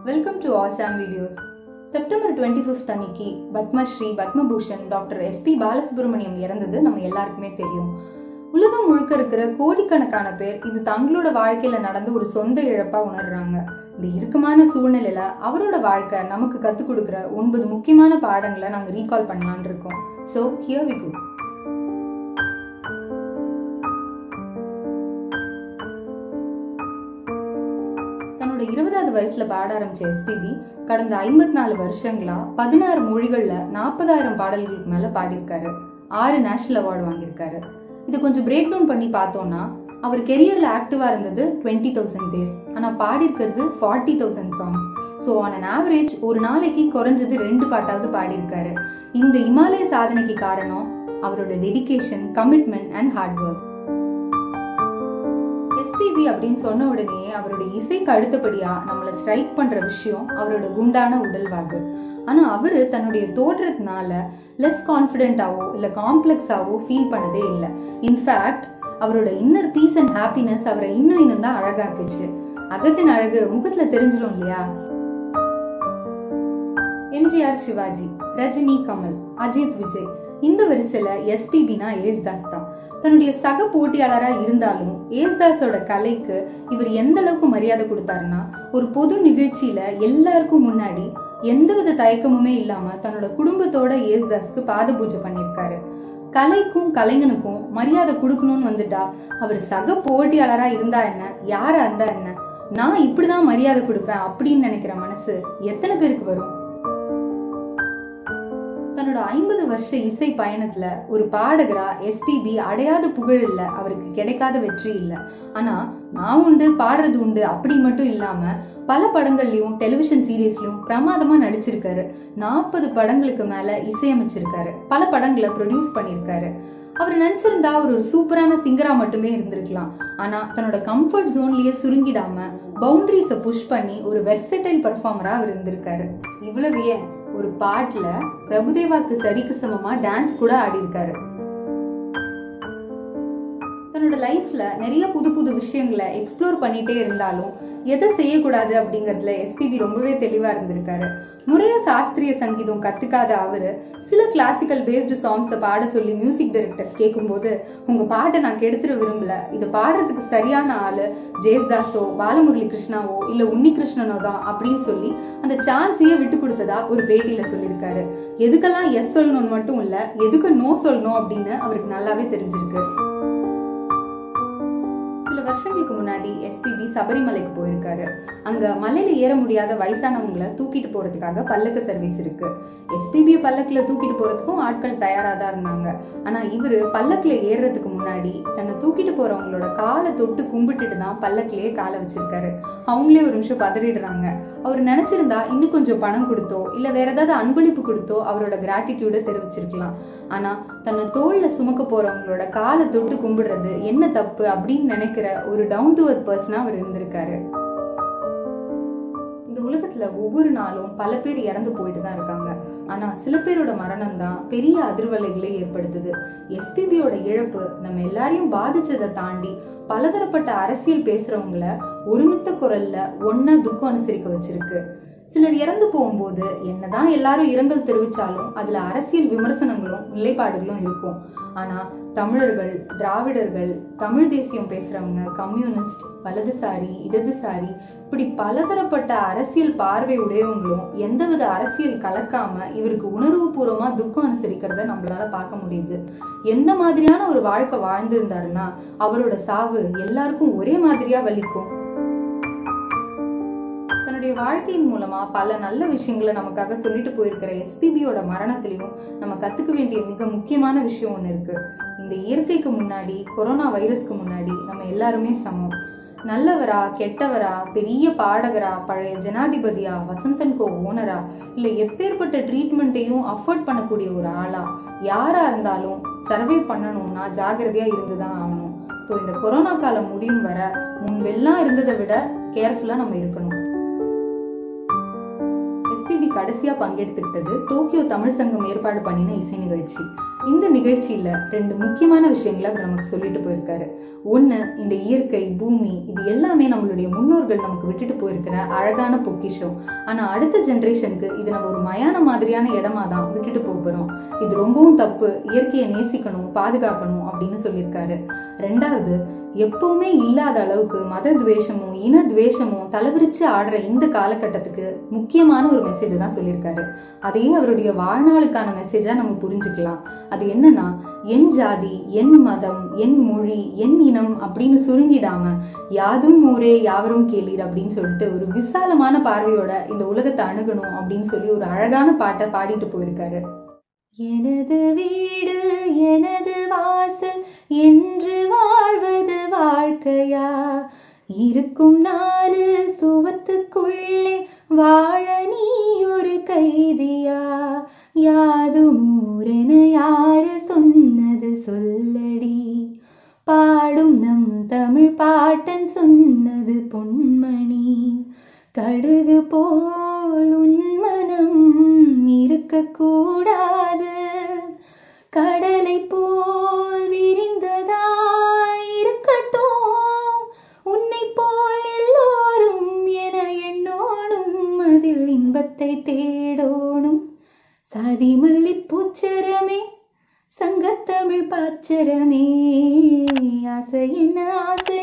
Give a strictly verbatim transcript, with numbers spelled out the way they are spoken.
Welcome to awesome videos. September twenty-fifth அன்னைக்கு Padma Shri, Padma Bhushan S P B Balasubrahmanyam இறந்தது நம்ம எல்லாருக்குமே தெரியும். உலகம் முழுக்க இருக்கிற கோடிக்கணக்கான பேர் இது தங்களோட வாழ்க்கையில நடந்த ஒரு சொந்த இழப்பா உணர்றாங்க. இந்த இறுக்கமான சூழ்நிலையில அவரோட வாழ்க்கை நமக்கு கத்துக் கொடுக்கிற ஒன்பது முக்கியமான பாடங்களை நாங்க ரீகால் பண்ணலாம்னு இருக்கோம். So here we go. இருபதாவது வயசுல பாட ஆரம்பிச்ச S P B கடந்த ஐம்பத்தி நாலு வருஷங்களா பதினாறு மொழிகள்ல நாற்பதாயிரம் பாடல்களுக்கு மேல பாடியிருக்காரு. ஆறு நேஷனல் அவார்டு வாங்கியிருக்காரு. இது கொஞ்சம் பிரேக் டவுன் பண்ணி பார்த்தோம்னா அவர் கெரியர்ல ஆக்டிவா இருந்தது டுவெண்ட்டி தௌசண்ட் டேஸ், ஆனா பாடியிருக்கிறது forty thousand songs. So on an average ஒரு நாளைக்கு குறைஞ்சது ரெண்டு பாட்டாவது பாடியிருக்காரு. இந்த இமாலய சாதனைக்கு காரணம் அவரோட dedication, commitment and hard work. S P B அப்படின்னு சொன்ன உடனே அவருடைய இசைக்கு அடுத்தபடியா நம்மள ஸ்ட்ரைக் பண்ற விஷயம் அவரோட குண்டான உடல்வாகு. ஆனா அவரு தன்னுடைய தோற்றத்தினால லெஸ் கான்பிடென்டாவோ இல்ல காம்ப்ளெக்ஸாவோ ஃபீல் பண்ணதே இல்லை. இன்ஃபேக்ட் அவரோட இன்னர் பீஸ் அண்ட் ஹாப்பினஸ் அவரை இன்னும் இன்னும் தான் அழகாக்குச்சு. அகத்தின் அழகு முகத்துல தெரிஞ்சிடும் இல்லையா? M G R, Sivaji, Rajini, Kamal, Ajith, Vijay, இந்த வரிசையில S P B னா யேசுதாஸ் தான். தன்னுடைய சக போட்டியாளரா இருந்தாலும் யேசுதாஸோட கலைக்கு இவர் எந்த அளவுக்கு மரியாதை கொடுத்தாருன்னா, ஒரு பொது நிகழ்ச்சியில எல்லாருக்கும் முன்னாடி எந்தவித தயக்கமுமே இல்லாம தன்னோட குடும்பத்தோட யேசுதாஸ்க்கு பாத பூஜை பண்ணியிருக்காரு. கலைக்கும் கலைஞனுக்கும் மரியாதை கொடுக்கணும்னு வந்துட்டா அவர் சக போட்டியாளரா இருந்தா என்ன, யாரா இருந்தா என்ன, நான் இப்படிதான் மரியாதை கொடுப்பேன் அப்படின்னு நினைக்கிற மனசு எத்தனை பேருக்கு வரும்? தன்னோட ஐம்பது வருஷ இசை பயணத்துல ஒரு பாடகரா S P B அடையாத புகழ் இல்ல, அவருக்கு கிடைக்காத வெற்றி இல்ல. ஆனா நான் உண்டு, பாடுறது உண்டு அப்படி மட்டும் இல்லாம பல படங்கள்லயும் டெலிவிஷன் சீரீஸ்லயும் பிரமாதமா நடிச்சிருக்காரு. நாற்பது படங்களுக்கு மேல இசையமைச்சிருக்காரு. பல படங்களை ப்ரொடியூஸ் பண்ணிருக்காரு. அவர் நினைச்சிருந்தா அவர் ஒரு சூப்பரான சிங்கரா மட்டுமே இருந்திருக்கலாம். ஆனா தன்னோட கம்ஃபர்ட் ஜோன்லயே சுருங்கிடாம பவுண்டரிஸை புஷ் பண்ணி ஒரு வெர்சடைல் பர்ஃபார்மரா அவர் இருந்திருக்காரு. இவ்வளவு ஏன், ஒரு பாட்டுல பிரபுதேவாக்கு சரிக்கு சமமா டான்ஸ் கூட ஆடி இருக்காரு. தன்னோட லைஃப்ல நிறைய புது புது விஷயங்களை எக்ஸ்ப்ளோர் பண்ணிட்டே இருந்தாலும் எதை செய்யக்கூடாது அப்படிங்கறதுல S P B ரொம்பவே தெளிவா இருந்திருக்காரு. முறைய சாஸ்திரிய சங்கீதம் கத்துக்காத அவரு சில கிளாசிக்கல் பேஸ்டு சாங்ஸை பாட சொல்லி மியூசிக் டைரக்டர்ஸ் கேட்கும் போது, உங்க பாட்டை நான் கெடுத்துட விரும்பல, இதை பாடுறதுக்கு சரியான ஆளு ஜெயசுதாஸோ பாலமுரளி கிருஷ்ணாவோ இல்ல உன்னி கிருஷ்ணனோ தான் அப்படின்னு சொல்லி அந்த சான்ஸையே விட்டு கொடுத்ததா ஒரு பேட்டியில சொல்லியிருக்காரு. எதுக்கெல்லாம் எஸ் சொல்லணும்னு மட்டும் இல்ல, எதுக்கு நோ சொல்லணும் அப்படின்னு அவருக்கு நல்லாவே தெரிஞ்சிருக்கு. வருஷங்களுக்கு முன்னாடி S P B சபரிமலைக்கு போயிருக்காரு. அங்க மலையில ஏற முடியாத வயசானவங்களை தூக்கிட்டு போறதுக்காக பல்லக்கு சர்வீஸ் இருக்கு. S P B பல்லக்குல தூக்கிட்டு போறதுக்கும் ஆட்கள் தயாரா தான் இருந்தாங்க. ஆனா இவரு பல்லக்குல ஏறுறதுக்கு முன்னாடி தன்னை தூக்கிட்டு போறவங்களோட காலை தொட்டு கும்பிட்டுட்டு தான் பல்லக்கிலேயே காலை வச்சிருக்காரு. அவங்களே ஒரு நிமிஷம் பதறிடுறாங்க. அவர் நினைச்சிருந்தா இன்னும் கொஞ்சம் பணம் கொடுத்தோ இல்ல வேற ஏதாவது அன்பளிப்பு கொடுத்தோ அவரோட கிராட்டிடியூட தெரிவிச்சிருக்கலாம். ஆனா தன்னை தோல்ல சுமக்க போறவங்களோட காலை தொட்டு கும்பிடுறது என்ன தப்பு அப்படின்னு நினைக்கிற ஒரு டவுன் டு எர்த் பர்சனா அவர் இருந்திருக்காரு. இந்த உலகத்துல ஒவ்வொரு நாளும் பல பேர் இறந்து போயிட்டு தான் இருக்காங்க. ஆனா சில பேரோட மரணம் தான் பெரிய அதிர்வலைகளை ஏற்படுத்துது. S P B யோட இழப்பு நம்ம எல்லாரையும் பாதிச்சதை தாண்டி பலதரப்பட்ட அரசியல் பேசுறவங்கள ஒருமித்த குரல்ல ஒன்னா துக்கம் அனுசரிக்க வச்சிருக்கு. சிலர் இறந்து போகும்போது என்னதான் எல்லாரும் இரங்கல் தெரிவிச்சாலும் அதுல அரசியல் விமர்சனங்களும் நிலைப்பாடுகளும் இருக்கும். ஆனா தமிழர்கள், திராவிடர்கள், தமிழ் தேசியம் பேசுறவங்க, கம்யூனிஸ்ட், வலதுசாரி, இடதுசாரி, இப்படி பலதரப்பட்ட அரசியல் பார்வை உடையவங்களும் எந்தவித அரசியல் கலக்காம இவருக்கு உணர்வு பூர்வமா துக்கம் அனுசரிக்கிறத நம்மளால பார்க்க முடியுது. எந்த மாதிரியான ஒரு வாழ்க்கை வாழ்ந்திருந்தாருன்னா அவரோட சாவு எல்லாருக்கும் ஒரே மாதிரியா வலிக்கும். தன்னுடைய வாழ்க்கையின் மூலமா பல நல்ல விஷயங்களை நமக்காக சொல்லிட்டு போயிருக்கிற S P B யோட மரணத்திலையும் நம்ம கத்துக்க வேண்டிய மிக முக்கியமான விஷயம் ஒண்ணு இருக்கு. இந்த இயற்கைக்கு முன்னாடி, கொரோனா வைரஸ்க்கு முன்னாடி நம்ம எல்லாருமே சமம். நல்லவரா, கெட்டவரா, பெரிய பாடகரா, பழைய ஜனாதிபதியா, வசந்தன் கோ ஓனரா, இல்ல எப்பேற்பட்ட ட்ரீட்மெண்ட்டையும் அஃபோர்ட் பண்ணக்கூடிய ஒரு ஆளா, யாரா இருந்தாலும் சர்வே பண்ணணும்னா ஜாகிரதையா இருந்துதான் ஆகணும். ஸோ இந்த கொரோனா காலம் முடியும் வர முன்பெல்லாம் இருந்ததை விட கேர்ஃபுல்லா நம்ம இருக்கணும். S P B கடைசியா பங்கெடுத்துக்கிட்டது டோக்கியோ தமிழ் சங்கம் ஏற்பாடு பண்ணின இசை நிகழ்ச்சி. இந்த நிகழ்ச்சியில ரெண்டு முக்கியமான விஷயங்களை அவர் நமக்கு சொல்லிட்டு போயிருக்காரு. ஒண்ணு, இந்த இயற்கை, பூமி இது எல்லாமே நம்மளுடைய முன்னோர்கள் நமக்கு விட்டுட்டு போயிருக்கிற அழகான பொக்கிஷம். ஆனா அடுத்த ஜெனரேஷனுக்கு இது நம்ம ஒரு மயான மாதிரியான இடமா தான் விட்டுட்டு போறோம். இது ரொம்பவும் தப்பு. இயற்கையை நேசிக்கணும், பாதுகாக்கணும் அப்படின்னு சொல்லியிருக்காரு. ரெண்டாவது, எப்பவுமே இல்லாத அளவுக்கு மத துவேஷமும் இன துவேஷமும் தலைவிரிச்சு ஆடுற இந்த காலகட்டத்துக்கு முக்கியமான ஒரு மெசேஜ் தான் சொல்லியிருக்காரு. அதையே அவருடைய வாழ்நாளுக்கான மெசேஜா நம்ம புரிஞ்சுக்கலாம். அது என்னன்னா, என் ஜாதி, என் மதம், என் மொழி, என் இனம் அப்படின்னு சுருங்கிடாம யாதும் ஊரே யாவரும் கேளீர் அப்படின்னு சொல்லிட்டு ஒரு விசாலமான பார்வையோட இந்த உலகத்தை அணுகணும் அப்படின்னு சொல்லி ஒரு அழகான பாட்டை பாடிட்டு போயிருக்காரு. எனது வீடு எனது வாசல் என்று வாழ்வது வாழ்க்கையா, இருக்கும் நாலு சுவத்துக்குள்ளே வாழ நீ ஒரு கைதியா, யாதும் ஊரென யாரு சொன்னது சொல்லடி, பாடும் நம் தமிழ் பாட்டன் சொன்னது பொன்மணி, கடுகு போல் உன் மனம் இருக்கக்கூடாது, கடலை போல் விரிந்ததாய் இருக்கட்டும், உன்னை போல் எல்லோரும் என எண்ணோடும், அதில் இன்பத்தை தேடோடும், சாதி மல்லி பூச்சரமே சங்கத்தமிழ் பாச்சரமே, ஆசை என்ன ஆசை